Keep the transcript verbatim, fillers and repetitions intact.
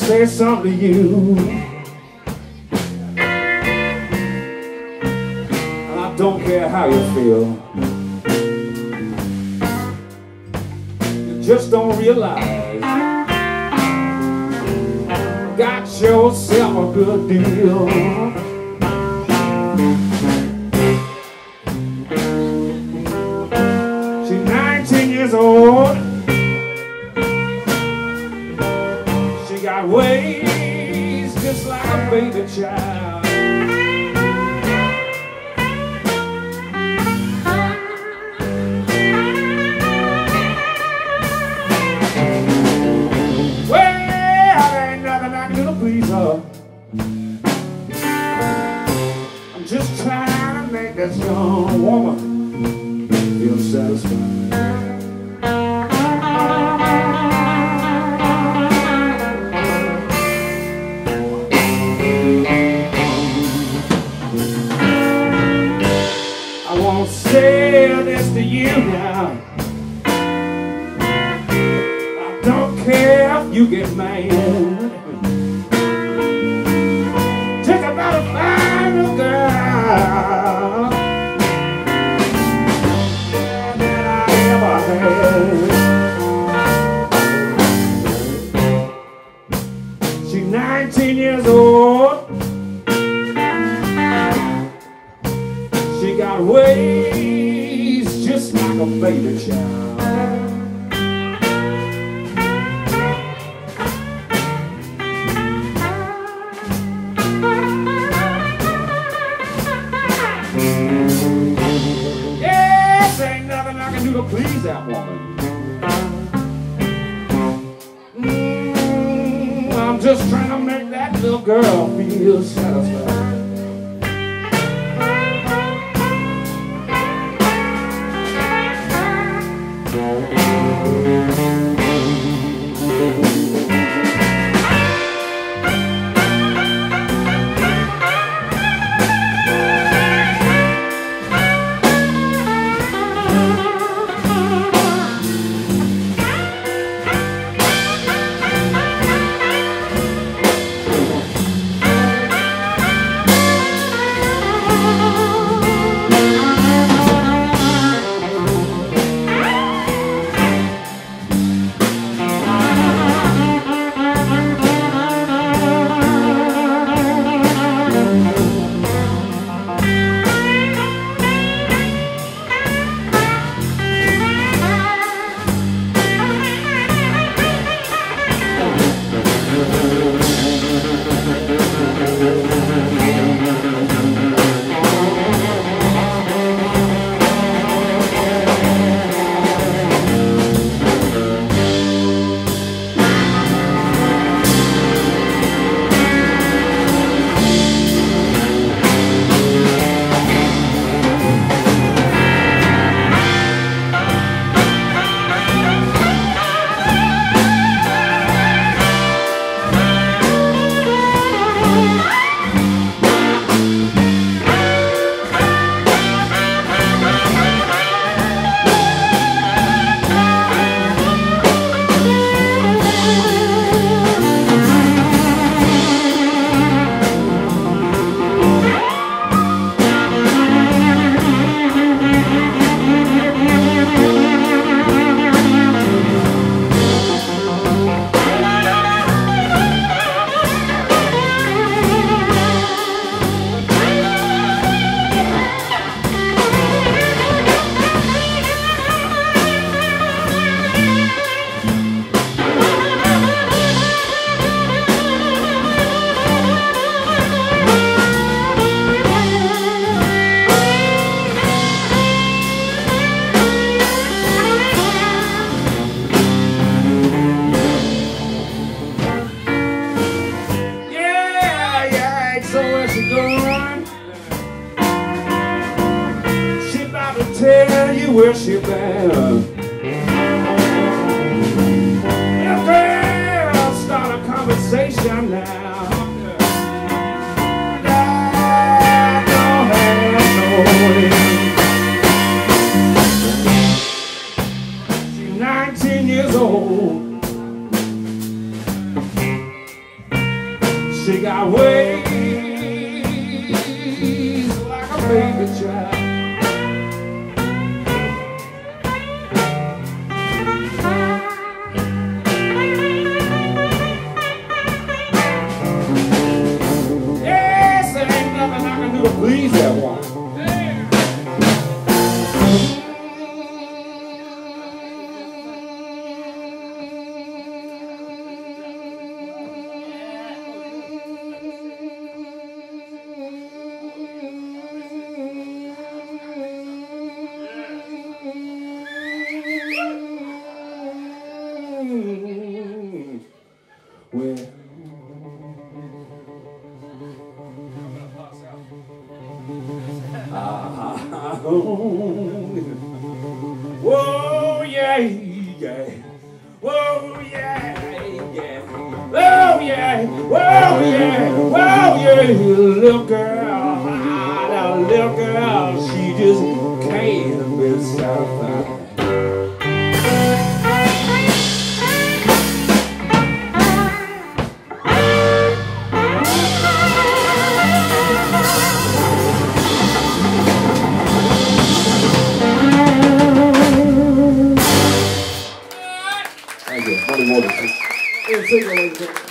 say something to you, and I don't care how you feel. You just don't realize you got yourself a good deal. She's nineteen years old. She got ways just like a baby child. Well, there ain't nothing I can do to please her. I'm just trying to make this young woman feel satisfied. I won't say this to you now. I don't care if you get mad. Just about a fine little girl that I ever had. She's nineteen years old. She got ways just like a baby child. Yes, ain't nothing I can do to please that woman. Mm, I'm just trying to make that little girl feel satisfied. Tell you where she been. If girl start a conversation now, that don't have no end. She's nineteen years old. She got ways like a baby child. Yes, there ain't nothing I can do to please that one. Well, ah, whoa, yeah, yeah, whoa, yeah, yeah, whoa, yeah, whoa, yeah, whoa, yeah, little girl, that little girl, she just can't be satisfied. Thank you. Money Waters.